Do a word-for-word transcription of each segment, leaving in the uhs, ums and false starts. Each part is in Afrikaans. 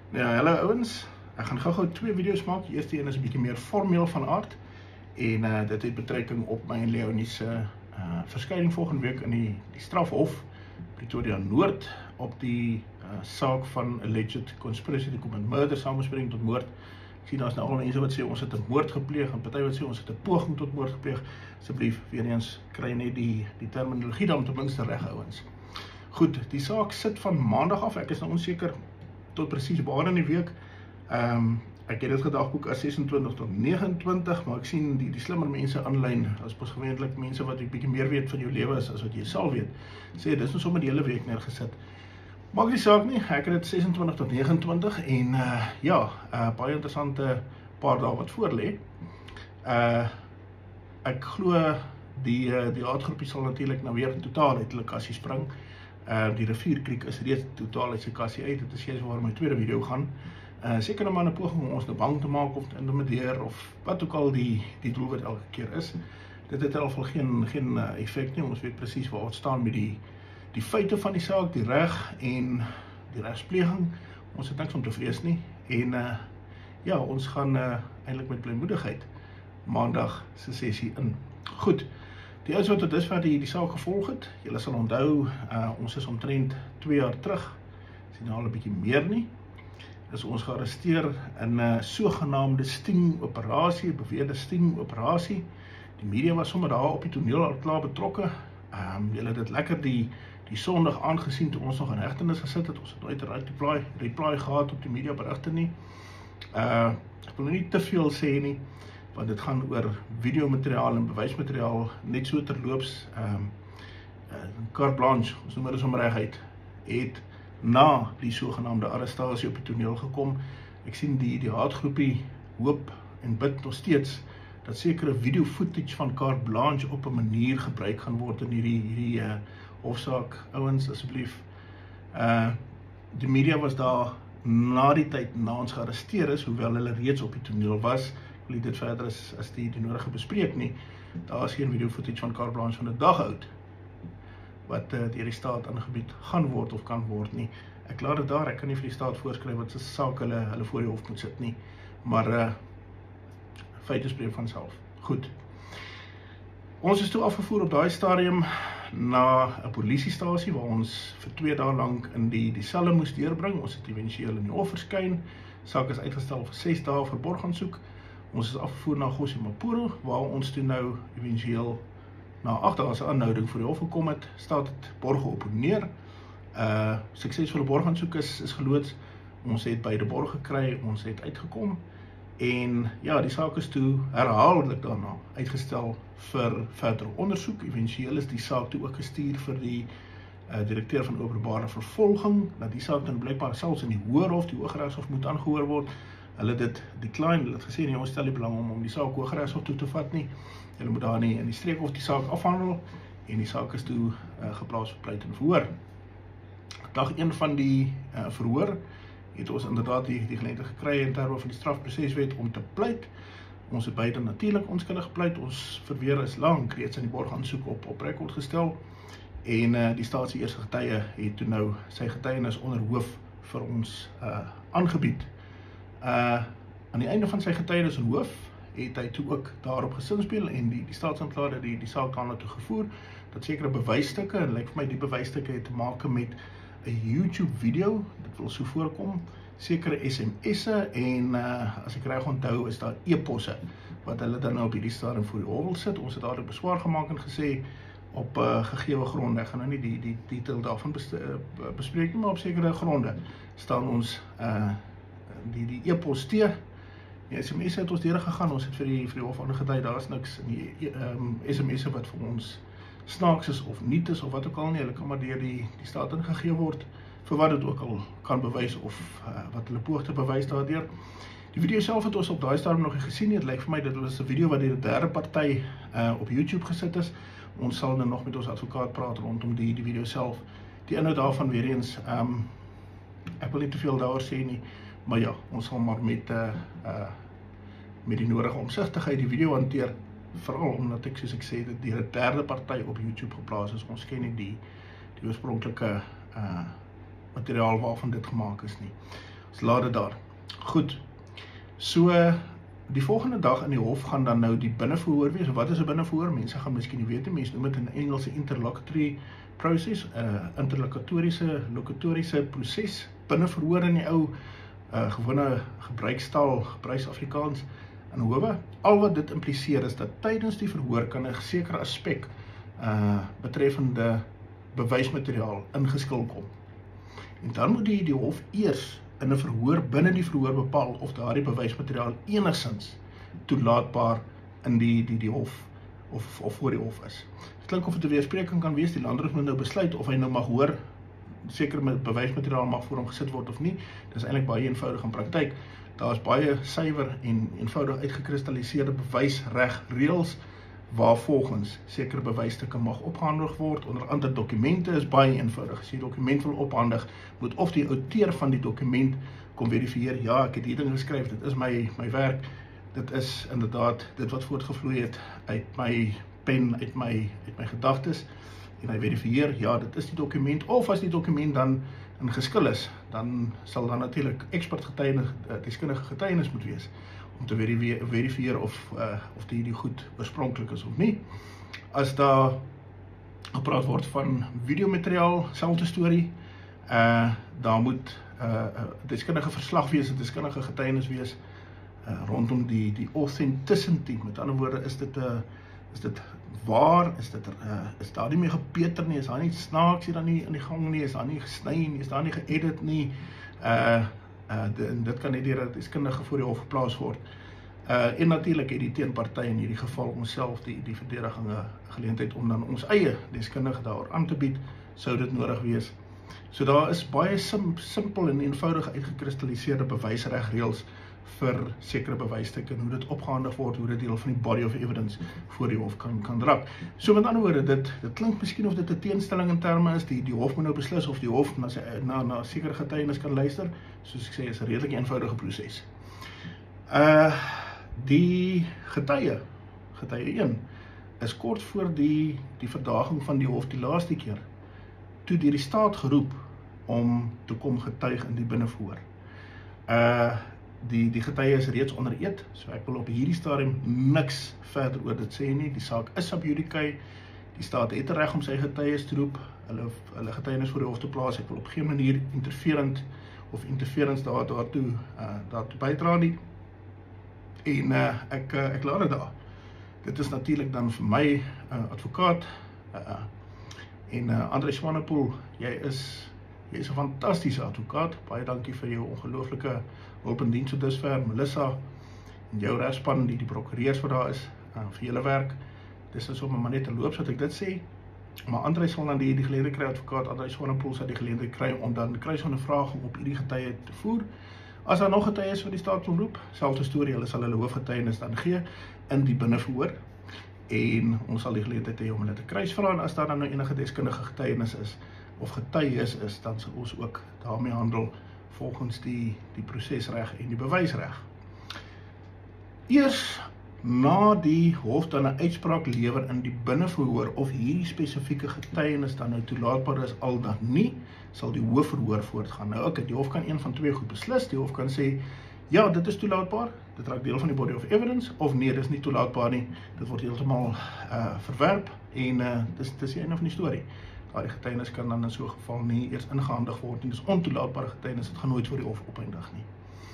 Ja, hallo ouens. Ek gaan gou-gou twee video's maak. Die eerste een is 'n bietjie meer formeel van aard en uh, dit het betrekking op my en Leonie se uh, verskyning volgende week in die, die strafhof Pretoria Noord op die uh, saak van alleged conspiracy to commit murder, samenspreking tot moord. Ek sien daar's nou al mense wat sê ons het 'n moord gepleeg en party wat sê ons het 'n poging tot moord gepleeg. Asseblief, weer eens kry net die die terminologie dan ten minste reg, ouens. Goed, die saak sit van maandag af. Ek is nou onseker tot presies waar in die week. Um, ek het dit gedagboek as ses en twintig tot nege en twintig, maar ek sien die, die slimmer mense aanlyn, as pas gewoonlik mense wat 'n bietjie meer weet van jou lewe is as wat jy sal weet, sê dis nou sommer die hele week neergesit. Maak die saak nie, ek het dit ses en twintig tot nege en twintig en uh, ja, uh, baie interessante paar dae wat voor lê. Uh, ek glo die uh, die aardgroepie sal natuurlik nou weer totaal uit hulle kassie spring. Uh, die rivierkriek is reeds totaal uit sy kassie uit. Dit is juist waar my tweede video gaan. Uh, seker nou maar 'n poging om ons nou bang te maak of te intimideer of wat ook al die die doelwit elke keer is. Dit het in elk geval geen geen uh, effek nie. Ons weet presies waar ons staan met die die feite van die saak, die reg en die regspleging. Ons het niks om te vrees nie. En uh, ja, ons gaan uh, eintlik met blymoedigheid maandag se sessie in. Goed. Die ouens wat tot dusver die, die saak gevolg het, julle sal onthou, uh, ons is omtrent twee jaar terug, is nie al 'n bietjie meer nie, is ons gearresteer in 'n uh, sogenaamde sting-operasie, beweerde sting-operasie. Die media was sommer daar op die toneel al klaar betrokke. Um, julle het dit lekker die, die Sondag aangesien toe ons nog in hegtenis gesit het. Ons het nooit 'n reply, reply gehad op die media berigte nie. Uh, ek wil nie te veel sê nie, want dit gaan oor videomateriaal en bewysmateriaal net so terloops. Um, uh, carte blanche, ons noem dit sommer reguit, het na die sogenaamde arrestasie op die toneel gekom. Ek sien die, die haatgroepie hoop en bid nog steeds dat sekere video footage van carte blanche op 'n manier gebruik gaan word in hierdie, hierdie uh, hofsaak. Ouens, asseblief. Uh, die media was daar na die tyd na ons gearresteer is, hoewel hulle reeds op die toneel was. Ek wil dit verder as, as die, die nodige bespreek nie. Daar is geen video footage van carte blanche van 'n dag oud wat uh, deur die staat aangebied gaan word of kan word nie. Ek laat dit daar, ek kan nie vir die staat voorskryf wat se saak hulle, hulle voor die hof moet sit nie. Maar uh, feite spreek van self. Goed. Ons is toe afgevoer op daai stadium na 'n polisiestasie waar ons vir twee dae lank in die, die selle moes deurbring. Ons het eventueel in die hof verskyn. Saak is uitgestel vir ses dae vir borgaansoek. Ons is afgevoer na Gosimapulo, waar ons toe nou eventueel na agt dae se aanhouding voor die hof gekom het, staat het borge opponeer. Uh, suksesvolle borgaansoek is, is geloods. Ons het beide borge gekry, ons het uitgekom. En ja, die saak is toe herhaaldelik daarna uitgestel vir verdere ondersoek. Eventueel is die saak toe ook gestuur vir die uh, direkteur van openbare vervolging, dat die saak dan blykbaar selfs in die Hoërhof, die Hooggeregshof moet aangehoor word. Hulle het dit decline, hulle het gesê nie, ons stel nie belang om, om die saak Hooggeregshof toe te vat nie. Hulle moet daar nie in die streekhof die saak afhandel en die saak is toe uh, geplaas vir pleit en verhoor. Dag een van die uh, verhoor het ons inderdaad die, die geleentheid gekry in terme van die strafproseswet om te pleit. Ons het beide natuurlik onskuldig gepleit. Ons verweer is lank reeds in die borgaansoek op, op rekord gestel en uh, die staat se eerste getuie het toe nou sy getuienis onder hoof vir ons uh, aangebied. Uh, aan die einde van sy getuienis in hoof het hy toe ook daarop gesinspeel en die, die staatsanklaer het die, die saak daarna toe gevoer, dat sekere bewysstukke, en lyk vir my die bewysstukke het te maak met 'n YouTube video, dit wil so voorkom, sekere S M S'e en uh, as ek reg onthou is daar e-posse wat hulle dan nou op hierdie stadium voor die hof wil sit. Ons het daardie beswaar gemaak en gesê op uh, gegeewe gronde, ek gaan nou nie die, die detail daarvan bespreek nie, maar op sekere gronde staan ons uh, die, die e-pos te. Die S M S'e het ons deur gegaan, ons het vir die, vir die hof aangedui, daar is niks in die um, S M S'e wat vir ons snaaks is of niet is of wat ook al nie, hulle kan maar deur die, die staat ingegee word vir wat dit ook al kan bewys of uh, wat hulle poog te bewys daardeur. Die video self het ons op daai stadium nog nie gesien nie, het lyk vir my dit was 'n video wat deur 'n derde party uh, op YouTube gesit is. Ons sal nou nog met ons advokaat praat rondom die, die video self. Die inhoud daarvan weer eens, um, ek wil nie te veel daaroor sê nie, maar ja, ons sal maar met uh, uh, met die nodige omsigtigheid die video hanteer, veral omdat ek, soos ek sê, dit deur 'n derde party op YouTube geplaas is. Ons ken nie die, die oorspronklike uh, materiaal waarvan dit gemaak is nie. Ons laat dit daar. Goed. So die volgende dag in die hof gaan dan nou die binneverhoor wees. Wat is 'n binneverhoor? Mense gaan miskien nie weet, mense noem dit in Engels 'n interlocutory process, 'n uh, interlocutoriese locutoriese proses. Binneverhoor in die ou uh, gewone gebruikstaal, gebruiksafrikaans in howe. Al wat dit impliseer is dat tydens die verhoor kan 'n sekere aspek uh, betreffende bewysmateriaal ingeskil kom. En dan moet die, die hof eers in 'n verhoor binne die verhoor bepaal of daardie bewysmateriaal enigstens toelaatbaar in die die die hof of of voor die hof is. Dit klink of dit 'n weerspreking kan wees. Die landdrif moet nou besluit of hy nou mag hoor seker met bewysmateriaal mag voor hom gesit word of nie. Dis eintlik baie eenvoudig in praktyk. Daar is baie suiwer en eenvoudig uitgekristalliseerde bewysregreëls waarvolgens sekere bewysstukke mag opgehandig word. Onder andere dokumente is baie eenvoudig. As jy 'n dokument wil ophandig, moet of die outeur van die dokument kom verifieer, ja, ek het hierdie ding geskryf, dit is my my werk, dit is inderdaad dit wat voortgevloei het uit my pen, uit my uit my gedagtes, en hy verifieer, ja, dit is die dokument, of as die dokument dan in geskil is, dan sal dan natuurlik expert getuienis, deskundige getuienis moet wees, om te verifieer of, uh, of die, die goed oorspronklik is of nie. As daar gepraat word van videomateriaal, selfde storie, uh, daar moet uh, deskundige verslag wees, 'n deskundige getuienis wees, uh, rondom die, die authenticity, met ander woorde, is dit, uh, is dit waar, is dit, uh, is daar nie meer gepeter nie, is daar nie snaaks hier dan nie in die gang nie, is daar nie gesny nie, is daar nie geëdit nie, uh, Uh, dit, dit kan nie deur 'n deskundige voor die hof geplaas word. Uh, en natuurlik het die teenparty in hierdie geval onsself die, die verdediging 'n geleentheid om dan ons eie deskundige daaroor aan te bied, sou dit nodig wees. So daar is baie sim, simpel en eenvoudig uitgekristalliseerde bewysregreëls vir sekere bewysstukke en hoe dit opgehandig word, hoe dit deel van die body of evidence voor die hof kan, kan raak. So met ander woorde, dit, dit klink miskien of dit 'n teenstelling in terme is, die, die hof moet nou beslis of die hof na, na, na sekere getuienis kan luister, soos ek sê, is 'n redelik eenvoudige proses. Uh, die getuie, getuie een, is kort voor die, die verdaging van die hof die laaste keer, toe deur die staat geroep om te kom getuig in die binneverhoor. Uh, Die, die getuie is reeds onder eed, so ek wil op hierdie stadium niks verder oor dit sê nie. Die saak is sub judice, die staat het reg om sy getuies te roep, hulle, hulle getuienis voor die hof te plaas. Ek wil op geen manier interferend of interferens daar, daartoe, uh, daartoe bydra nie. En uh, ek, uh, ek laat dit daar. Dit is natuurlik dan vir my uh, advokaat, uh, en uh, André Swanepoel, jy is, jy is 'n fantastiese advokaat, baie dankie vir jou ongelooflike hulp en diens tot dusver, Melissa, en jou regspan, die die prokureurs wat daar is, uh, vir julle werk. Dis is om maar net te loop, so dat ek dit sê, maar André sal dan die, die geleentheid kry, advokaat André Swanepoel sal die geleentheid kry, om dan kruisondervraging op hierdie getuie te voer. As daar nog getuies wat die staat wil roep, selfde storie, hulle sal hulle hoofgetuienis dan gee, in die binneverhoor, en ons sal die geleentheid hê om hulle te kruisvra, en as daar dan nou enige deskundige getuienis is, of getuies is, dan sal ons ook daarmee handel, volgens die, die prosesreg en die bewysreg. Eers na die hof dan 'n uitspraak lewer in die binneverhoor of hierdie spesifieke getuienis dan nou toelaatbaar is al dan nie, sal die hoofverhoor voortgaan. Nou ok, die hof kan een van twee goed beslis. Die hof kan sê, ja, dit is toelaatbaar, dit raak deel van die body of evidence, of nee, dit is nie toelaatbaar nie, dit word heeltemal uh, verwerp, en uh, dis, dis die einde van die storie. Die getuienis kan dan in so 'n geval nie eers ingehandig word nie, dis ontoelaatbare getuienis, dit gaan nooit voor die hof opeindig nie.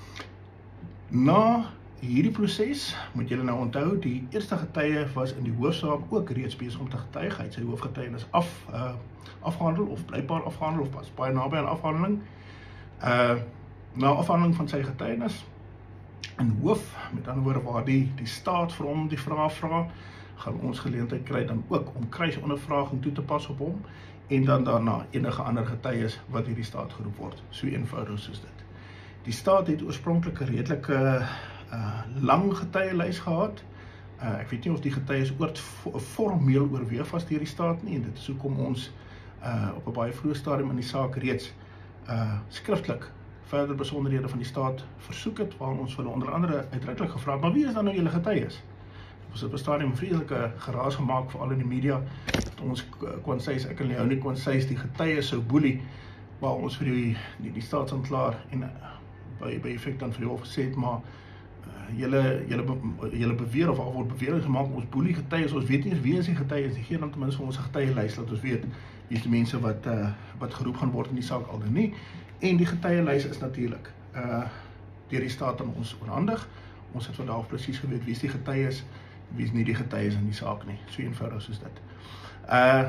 Na hierdie proses, moet julle nou onthou, die eerste getuie was in die hoofsaak ook reeds besig om te getuig, hy het sy hoofgetuienis af, uh, afgehandel, of blykbaar afgehandel, of pas baie naby aan afhandeling. Uh, na afhandeling van sy getuienis, in hoof, met ander woorde waar die, die staat vir hom die vraag vra, gaan ons geleentheid kry dan ook om kruisondervraging toe te pas op hom, en dan daarna enige ander getuies wat hierdie staat geroep word, so eenvoudig soos dit. Die staat het oorspronklik 'n redelike uh, lang getuielys gehad, uh, ek weet nie of die getuies oort formeel oorweeg was deur die staat nie, en dit is hoekom ons uh, op 'n baie vroeë stadium in die saak reeds uh, skriftelik verder besonderhede van die staat versoek het, waar ons hulle onder andere uitdruklik gevra het, maar wie is dan nou julle getuies? Ons het op 'n stadium vreeslike geraas gemaak, veral in die media, dat ons Kwanseis, ek en Leonie Kwanseis, die getuies sou boelie, waar ons vir die, die, die staatsanklaer en by, by effect dan vir die hof gesê het, maar uh, julle, julle, be, julle beweer of al word bewering gemaak, ons boelie getuies, ons weet nie eens wie is die getuies, die gee dan ten minste vir ons getuielys, dat ons weet wie is die mense wat, uh, wat geroep gaan word in die saak al dan nie, en die getuielys is natuurlik uh, deur die staat aan ons oorhandig. Ons het vandag presies geweet wie is die getuies, wie is nie die getuies in die saak nie, so eenvoudig soos dit. Uh,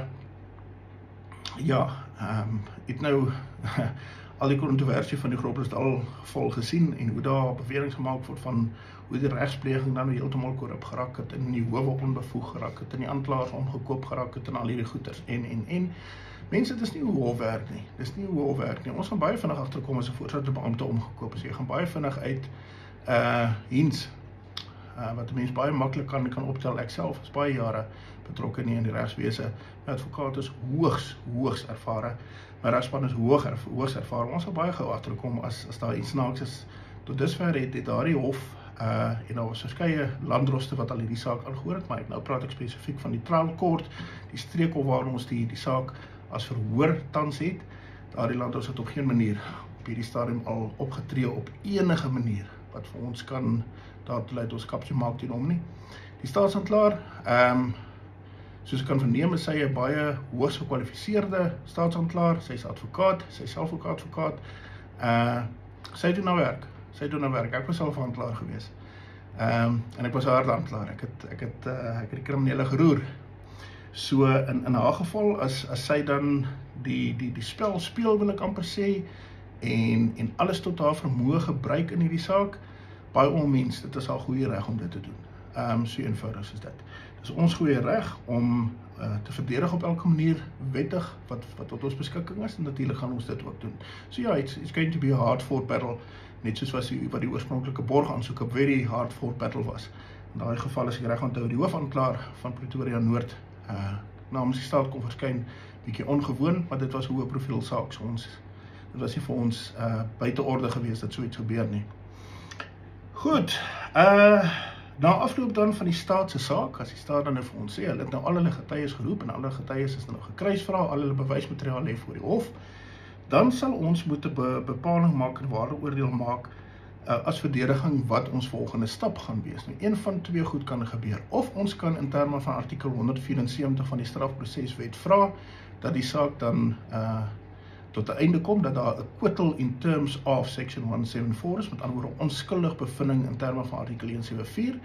ja, um, het nou al die kontroversie van die Groblersdal al vol gesien en hoe daar beweringe gemaak word van hoe die regspleging dan heeltemal korrup geraak het, in die howe onbevoeg geraak het, in die aanklaers omgekoop geraak het en al hierdie goeders en en en mense, dit is nie hoe hof werk nie. Dit is nie hoe hof werk nie. Ons gaan baie vinnig agterkom as 'n voorsitter beampte omgekoop is. Jy gaan baie vinnig uit uh hins uh, wat 'n mens baie maklik kan kan optel. Ek self is baie jare betrokke nie in die regswese. My advokaat is hoogs hoogs ervare. My regspan is hoog erv hoogs ervare. Ons sal baie gou agterkom as as daar iets snaaks is. Tot dusver het dit daardie hof uh en daar was verskeie landdroste wat al hierdie saak aangehoor het, maar ek nou praat ek spesifiek van die trial court, die streekhof waar ons die die saak as verhoor tans het. Daardie landdroste het op geen manier op hierdie stadium al opgetree op enige manier wat vir ons kan daartoe lei ons kapsie maak teen hom nie. Die staatsanklaer, ehm um, soos ek kan verneem, is sy 'n baie hoogs gekwalifiseerde staatsanklaer, sy is advokaat, sy is self ook advokaat. Uh sy doen nou werk. Sy doen nou werk. Ek was self 'n aanklaer gewees. Ehm um, en ek was 'n harde aanklaer. Ek het ek het uh, ek het die kriminele geroer. So in in haar geval as as sy dan die die die spel speel, wil ek amper sê, en en alles tot haar vermoë gebruik in hierdie saak, baie onmens, dit is haar goeie reg om dit te doen. Ehm um, so eenvoudig is dit. Dis ons goeie reg om uh, te verdedig op elke manier wettig wat wat tot ons beskikking is, en natuurlik gaan ons dit ook doen. So ja, it's, it's going to be a hard-fought battle, net soos was die, wat die oorspronklike borgaansoek 'n very hard-fought battle was. In daai geval, as ek reg onthou, die hoofaanklaer van Pretoria Noord uh, namens die staat kon verskyn, bietjie ongewoon, maar dit was 'n hoë profiel saak, so ons, dit was nie vir ons uh, buite orde gewees dat so iets gebeur nie. Goed, uh, na afloop dan van die staat se saak, as die staat dan nou vir ons sê, hulle het nou al hulle getuies geroep en al hulle getuies is nou gekruisvra, al hulle bewysmateriaal lê voor die hof, dan sal ons moet 'n be bepaling maak en waardeoordeel maak uh, as verdediging wat ons volgende stap gaan wees. Nou, een van twee goed kan gebeur. Of ons kan in terme van artikel honderd vierensewentig van die strafproseswet vra dat die saak dan uh, tot 'n einde kom, dat daar 'n acquittal in terms of section honderd seventy-four is, met ander woorde onskuldig bevinding in terme van artikel honderd seventy-four.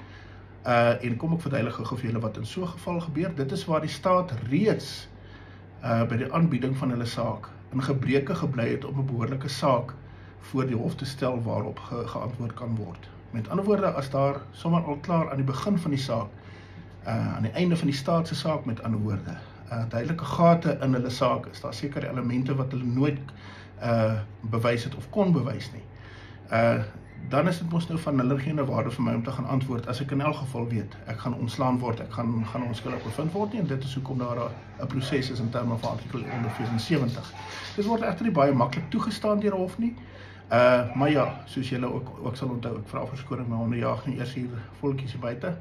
Uh, en kom ek verduidelik gou vir julle wat in so 'n geval gebeur. Dit is waar die staat reeds uh, by die aanbieding van hulle saak in gebreke gebly het om 'n behoorlike saak voor die hof te stel waarop ge geantwoord kan word. Met ander woorde, as daar sommer al klaar aan die begin van die saak, uh, aan die einde van die staat se saak met ander woorde, uh, duidelike gate in hulle saak is, daar sekere elemente wat hulle nooit uh, bewys het of kon bewys nie. Uh, dan is dit mos nou van hulle geen waarde vir my om te gaan antwoord, as ek in elk geval weet, ek gaan ontslaan word, ek gaan, gaan onskuldig bevind word nie, en dit is hoekom daar 'n proses is in terme van artikel honderd vierensewentig. Dit word egter nie baie maklik toegestaan deur 'n hof nie, uh, maar ja, soos julle ook, ook sal onthou, ek vra verskoning, my honde jaag nie eers hier voeltjies hier buite.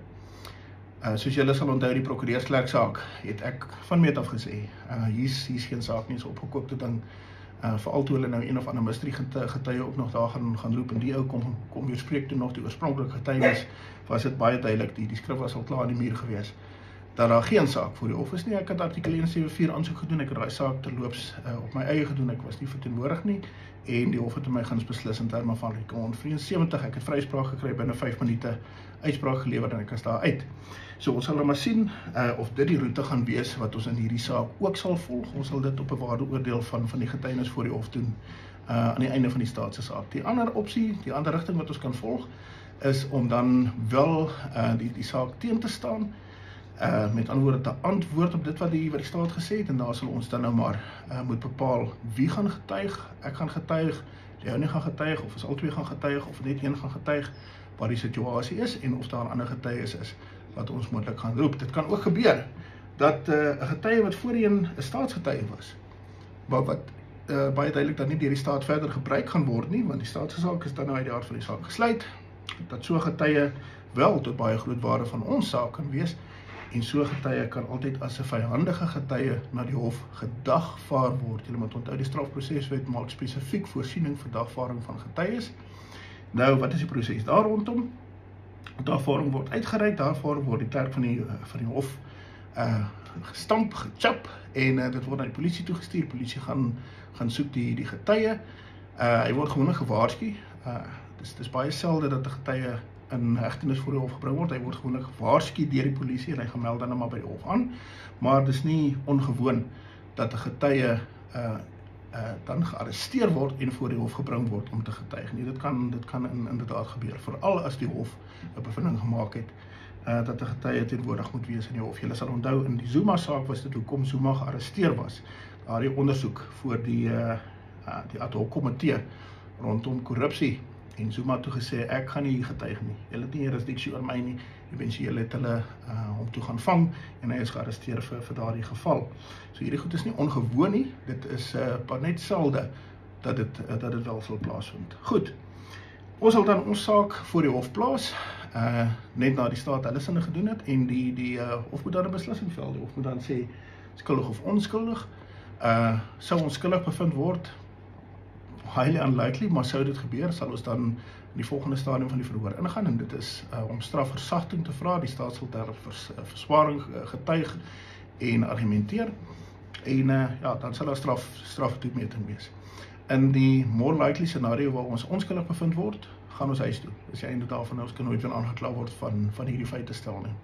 Uh, soos julle sal onthou, die prokureursklerk saak, het ek van meet af gesê, uh, hier's hier's geen saak nie, is opgekoopte ding. Uh, veral toe hulle nou een of ander mystery getuie ook nog daar gaan, gaan roep, en die ou kom, kom weer spreek toe nog die oorspronklike getuienis, was dit baie duidelik, die, die skrif was al klaar in die muur gewees, dat daar geen saak voor die hof is nie. Ek het artikel honderd seventy-four aansoek gedoen, ek het daai saak terloops uh, op my eie gedoen, ek was nie verteenwoordig nie, en die hof het my guns beslis in terme van artikel honderd vierensewentig, ek het vryspraak gekry binne vyf minute, uitspraak gelewer en ek is daar uit. So ons sal nou maar sien uh, of dit die roete gaan wees wat ons in hierdie saak ook sal volg. Ons sal dit op 'n waardeoordeel van van die getuienis voor die hof doen uh, aan die einde van die staat se saak. Die ander opsie, die ander rigting wat ons kan volg, is om dan wel uh, die die saak teen te staan. Uh, met ander woorde te antwoord op dit wat die, wat die staat gesê het, en daar sal ons dan nou maar uh, moet bepaal wie gaan getuig, ek gaan getuig, Leonie gaan getuig, of is al twee gaan getuig, of net een gaan getuig, waar die situasie is, en of daar ander getuies is, wat ons moontlik gaan roep. Dit kan ook gebeur, dat 'n uh, getuie wat voorheen 'n staatsgetuie was, wat, wat uh, baie duidelik dat nie deur die staat verder gebruik gaan word nie, want die staat se saak is dan nou uit die aard van die saak gesluit, dat so getuie wel tot baie groot waarde van ons saak kan wees, en so getuie kan altyd as 'n vyhandige getuie na die hof gedagvaar word. Julle moet onthou, die strafproseswet maak spesifiek voorsiening vir dagvaarding van getuies. Nou, wat is die proses daar rondom? Daar vorm word uitgereik, daar vorm word die klerk van die, van die hof uh, gestamp, gechap, en uh, dit word na die polisie toegestuur. Die polisie gaan, gaan soek die, die getuie. Uh, hy word gewoonlik gewaarsku. Uh, dis, dis baie selde dat 'n getuie in hegtenis voor die hof gebring word. Hy word gewoonlik gewaarsku deur die polisie en hy gemeld dan maar by die hof aan. Maar dis nie ongewoon dat 'n getuie uh, uh, dan gearresteer word en voor die hof gebring word om te getuig nie. Dit kan, dit kan in, inderdaad gebeur, veral as die hof 'n bevinding gemaak het uh, dat 'n getuie teenwoordig moet wees in die hof. Julle sal onthou, in die Zuma saak was dit hoekom Zuma gearresteer was. Daar die ondersoek voor die, uh, uh, die ad hoc komitee rondom korrupsie. En Zuma toe gesê, ek gaan nie getuig nie. Julle het nie jurisdiksie oor my nie. Eventueel het hulle uh, hom toe gaan vang en hy is gearresteer vir, vir daardie geval. So hierdie goed is nie ongewoon nie. Dit is uh, net selde dat dit, uh, dat dit wel sal plaasvind. Goed. Ons sal dan ons saak voor die hof plaas, uh, net na die staat hulle sinne gedoen het, en die, die uh, hof moet dan 'n beslissing vel. Die hof moet dan sê, skuldig of onskuldig. Uh, sou ons skuldig bevind word, highly unlikely, maar sou dit gebeur, sal ons dan in die volgende stadium van die verhoor ingaan, en dit is uh, om strafversagting te vra. Die staat sal ter vers, uh, verswaring uh, getuig en argumenteer, en uh, ja, dan sal daar straf, straftoemeting wees. In die more likely scenario waar ons onskuldig bevind word, gaan ons huis toe. Dis die einde daarvan, ons kan nooit weer aangekla word van, van hierdie feite stel nie.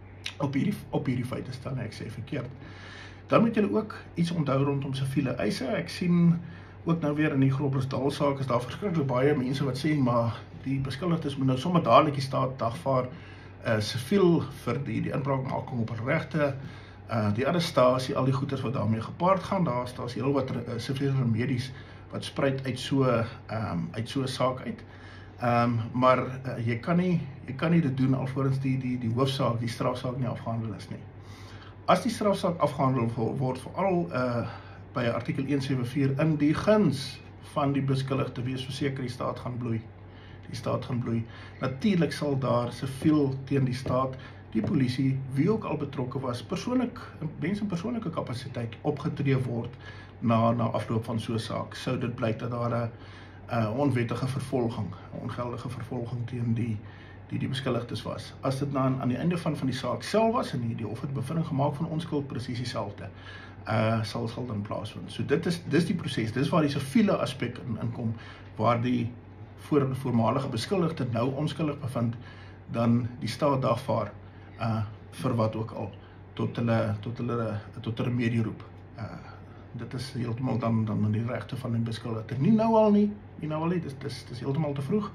Op hierdie, op hierdie feite stel nie, ek sê verkeerd. Dan moet julle ook iets onthou rondom siviele eise. Ek sien ook nou weer in die Groblersdal saak is daar verskriklik baie mense wat sê, maar die beskuldigdes moet nou sommer dadelik die staat dagvaar uh, siviel vir die, die inbraakmaking op hul regte, uh, die arrestasie, al die goeders wat daarmee gepaard gaan. Daar is, daar is heel wat uh, siviele remedies wat spruit uit so um, uit so 'n saak uit. Um, maar uh, jy kan nie jy kan nie dit doen alvorens die die die hoofsaak, die strafsaak nie afgehandel is nie. As die strafsaak afgehandel word, veral uh, by artikel honderd sewe vier in die guns van die beskuldigde, wees verseker die staat gaan bloei. Die staat gaan bloei. Natuurlik sal daar siviel teen die staat, die polisie, wie ook al betrokke was, persoonlik, mense in persoonlike kapasiteit opgetree word na, na afloop van so 'n saak. Sou dit blyk dat daar 'n uh, onwettige vervolging, 'n ongeldige vervolging teen die die die beskuldigdes was. As dit dan aan die einde van van die saak self was en die, die hof het bevinding gemaak van onskuld, presies dieselfde. Uh, sal sal dan plaasvind. So dit is dis die proses, dis waar die siviele aspek in inkom, waar die voor, voormalige beskuldigde nou onskuldig bevind, dan die staat dagvaar uh, vir wat ook al, tot hulle tot hulle tot 'n remedie roep. Uh, dit is heeltemal dan dan in die regte van die beskuldigde. Nie nou al nie, nie nou al nie, dis dis dis heeltemal te vroeg.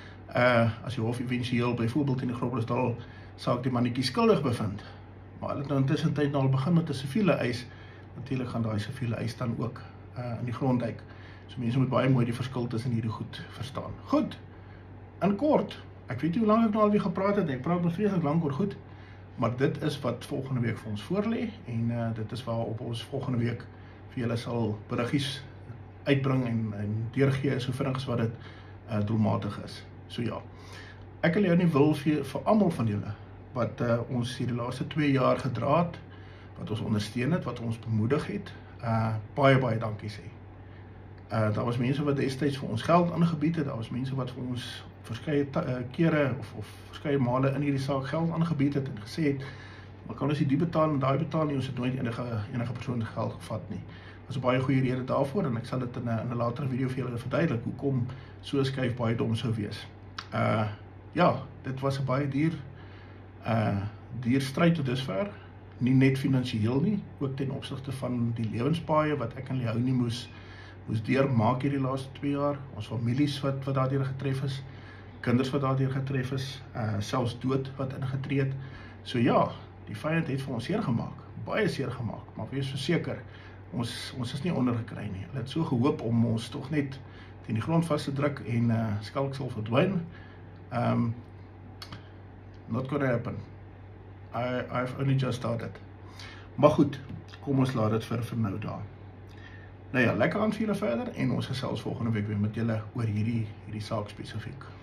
Uh, as die hof eventueel byvoorbeeld in die Groblersdal saak die mannetjie skuldig bevind, maar hulle het nou intussen tyd nou al begin met 'n siviele eis. Natuurlik gaan daai siviele eis dan ook uh, in die grond duik. So mense moet baie mooi die verskil tussen hierdie goed verstaan. Goed, in kort, ek weet nie hoe lank ek nou alweer gepraat het, ek praat nog vreeslik lank oor goed, maar dit is wat volgende week vir ons voorlê, en uh, dit is waarop ons volgende week vir julle sal beriggies uitbring en, en deurgee, so vinnig as wat dit uh, doelmatig is. So ja, ek wil jou nie wil vir, vir almal van julle, wat uh, ons hierdie laaste twee jaar gedra het, wat ons ondersteun het, wat ons bemoedig het, uh, baie, baie dankie sê. Uh, daar was mense wat destyds vir ons geld aangebied het, daar was mense wat vir ons verskeie uh, kere of, of verskeie male in hierdie saak geld aangebied het en gesê het, maar kan ons die betaal en daai betaal nie, ons het nooit enige, enige persoon geld gevat nie. Dat is 'n baie goeie rede daarvoor, en ek sal dit in 'n in 'n latere video vir julle verduidelik, hoekom so 'n skuif baie dom sou wees. Uh, ja, dit was 'n baie duur, uh, duur stryd tot dusver, nie net finansiëel nie, ook ten opsigte van die lewenspaaie wat ek en Leonie moes, moes deurmaak hierdie laaste twee jaar, ons families wat, wat daardeur getref is, kinders wat daardeur getref is, uh, selfs dood wat ingetree het. So ja, die vyand het vir ons seer gemaak, baie seer gemaak, maar wees verseker, ons, ons is nie ondergekry nie. Hulle het so gehoop om ons toch net teen die grond vast te druk en uh, skalk sal verdwyn. Um, not gonna happen. I, I've only just started. Maar goed, kom ons laat dit vir, vir nou daar. Nou ja, lekker aan vir julle verder, en ons gesels volgende week weer met julle oor hierdie, hierdie saak spesifiek.